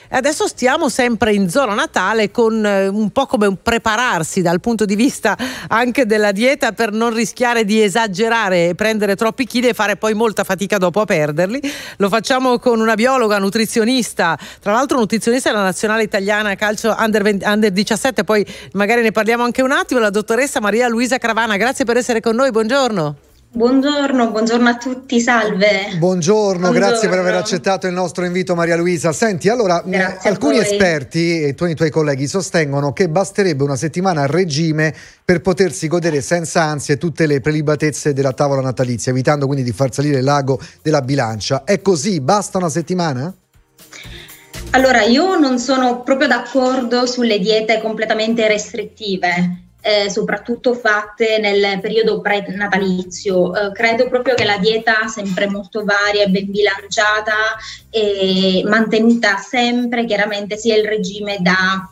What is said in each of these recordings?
Adesso stiamo sempre in zona natale con un po' come un prepararsi dal punto di vista anche della dieta per non rischiare di esagerare e prendere troppi chili e fare poi molta fatica dopo a perderli. Lo facciamo con una biologa, nutrizionista, tra l'altro nutrizionista della nazionale italiana calcio under 17, poi magari ne parliamo anche un attimo, la dottoressa Maria Luisa Cravana. Grazie per essere con noi, buongiorno. Buongiorno a tutti, salve. Buongiorno, grazie per aver accettato il nostro invito, Maria Luisa. Senti, allora, alcuni esperti e i tuoi colleghi sostengono che basterebbe una settimana a regime per potersi godere senza ansie tutte le prelibatezze della tavola natalizia, evitando quindi di far salire l'ago della bilancia. È così? Basta una settimana? Allora, io non sono proprio d'accordo sulle diete completamente restrittive. Soprattutto fatte nel periodo pre-natalizio. Credo proprio che la dieta sempre molto varia e ben bilanciata e mantenuta sempre, chiaramente sia il regime da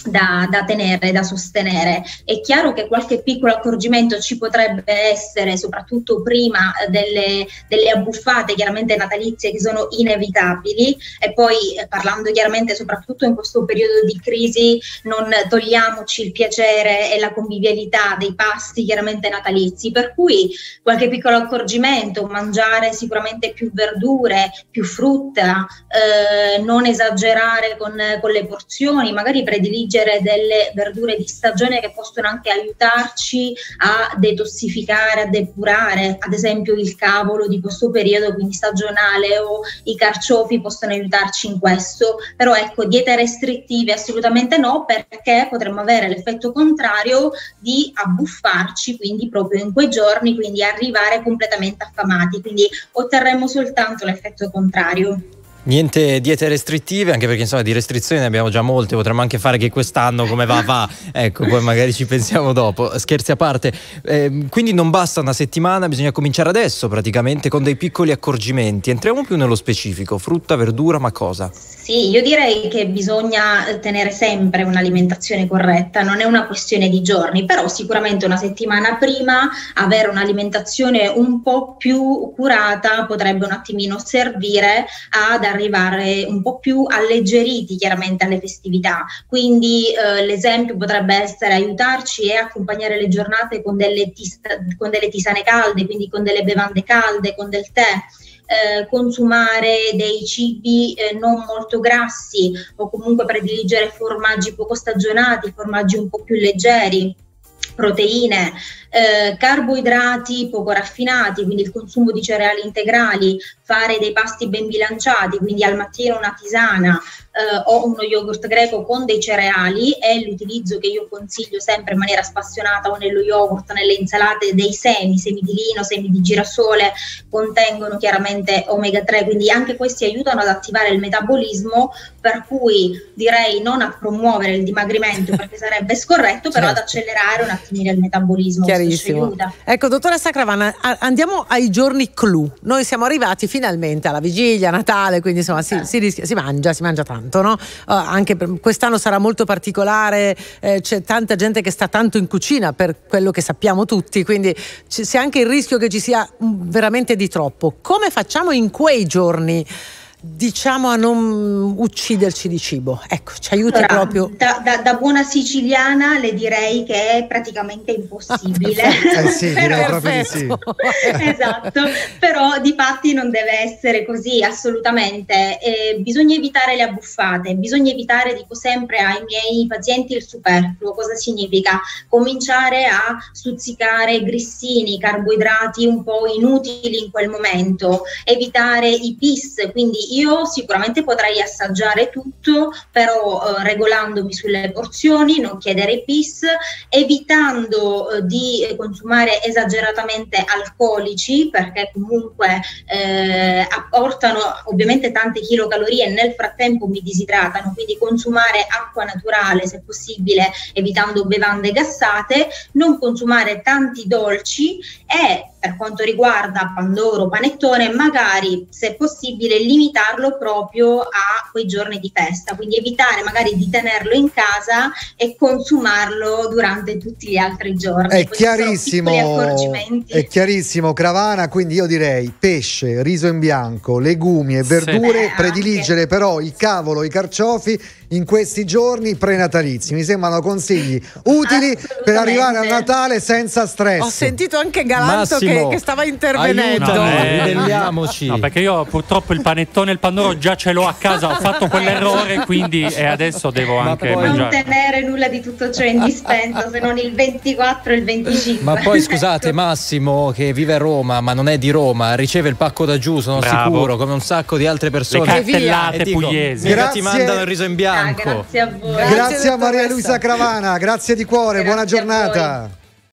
tenere, da sostenere. È chiaro che qualche piccolo accorgimento ci potrebbe essere, soprattutto prima delle abbuffate chiaramente natalizie che sono inevitabili, e poi parlando chiaramente soprattutto in questo periodo di crisi non togliamoci il piacere e la convivialità dei pasti chiaramente natalizi, per cui qualche piccolo accorgimento, mangiare sicuramente più verdure, più frutta, non esagerare con le porzioni, magari prediligere delle verdure di stagione che possono anche aiutarci a detossificare, a depurare, ad esempio il cavolo di questo periodo, quindi stagionale, o i carciofi possono aiutarci in questo. Però ecco, diete restrittive assolutamente no, perché potremmo avere l'effetto contrario di abbuffarci, quindi proprio in quei giorni, quindi arrivare completamente affamati, quindi otterremo soltanto l'effetto contrario. Niente diete restrittive, anche perché insomma di restrizioni ne abbiamo già molte, potremmo anche fare che quest'anno come va, ecco, poi magari ci pensiamo dopo, scherzi a parte. Quindi non basta una settimana, bisogna cominciare adesso praticamente con dei piccoli accorgimenti. Entriamo più nello specifico, frutta, verdura, ma cosa? Sì, io direi che bisogna tenere sempre un'alimentazione corretta, non è una questione di giorni, però sicuramente una settimana prima avere un'alimentazione un po' più curata potrebbe un attimino servire ad arrivare un po' più alleggeriti chiaramente alle festività. Quindi l'esempio potrebbe essere aiutarci e accompagnare le giornate con delle tisane calde, quindi con delle bevande calde, con del tè. Consumare dei cibi non molto grassi, o comunque prediligere formaggi poco stagionati, formaggi un po' più leggeri, proteine, carboidrati poco raffinati, quindi il consumo di cereali integrali, fare dei pasti ben bilanciati, quindi al mattino una tisana o uno yogurt greco con dei cereali, e l'utilizzo che io consiglio sempre in maniera spassionata o nello yogurt, nelle insalate, dei semi di lino, semi di girasole, contengono chiaramente omega 3, quindi anche questi aiutano ad attivare il metabolismo, per cui direi non a promuovere il dimagrimento perché sarebbe scorretto, però ad accelerare un attimino il metabolismo. Chiarissimo. Ecco, dottoressa Cravana, andiamo ai giorni clou. Noi siamo arrivati finalmente alla vigilia, Natale, quindi insomma si mangia tanto, no? Anche quest'anno sarà molto particolare, c'è tanta gente che sta tanto in cucina, per quello che sappiamo tutti, quindi c'è anche il rischio che ci sia veramente di troppo. Come facciamo in quei giorni, diciamo, a non ucciderci di cibo? Ecco, ci aiuti proprio. Da buona siciliana le direi che è praticamente impossibile. Sì, direi proprio di sì. Esatto, però di fatti non deve essere così, assolutamente. Bisogna evitare le abbuffate, bisogna evitare, dico sempre ai miei pazienti, il superfluo. Cosa significa? Cominciare a stuzzicare grissini, carboidrati un po' inutili in quel momento, evitare i PIS, quindi io sicuramente potrei assaggiare tutto, però regolandomi sulle porzioni, non chiedere PIS, evitando di consumare esageratamente alcolici, perché comunque apportano ovviamente tante kilocalorie e nel frattempo mi disidratano, quindi consumare acqua naturale se possibile, evitando bevande gassate, non consumare tanti dolci e, per quanto riguarda pandoro, panettone, magari se possibile limitare dedicarlo proprio a quei giorni di festa, quindi evitare magari di tenerlo in casa e consumarlo durante tutti gli altri giorni. È chiarissimo, Cravana, quindi io direi pesce, riso in bianco, legumi e verdure, prediligere però il cavolo, i carciofi in questi giorni prenatalizi. Mi sembrano consigli utili per arrivare a Natale senza stress. Ho sentito anche Galanto che stava intervenendo. Ribelliamoci. No, perché io purtroppo il panettone e il pandoro già ce l'ho a casa, ho fatto quell'errore, quindi adesso devo anche mangiare. Non tenere nulla di tutto ciò in dispensa, se non il 24 e il 25. Ma poi scusate, Massimo, che vive a Roma ma non è di Roma, riceve il pacco da giù, sono sicuro, come un sacco di altre persone. Le cartellate pugliesi. Ti mandano il riso in bianco. Grazie a voi. Grazie a Maria Luisa Cravana, grazie di cuore, buona giornata.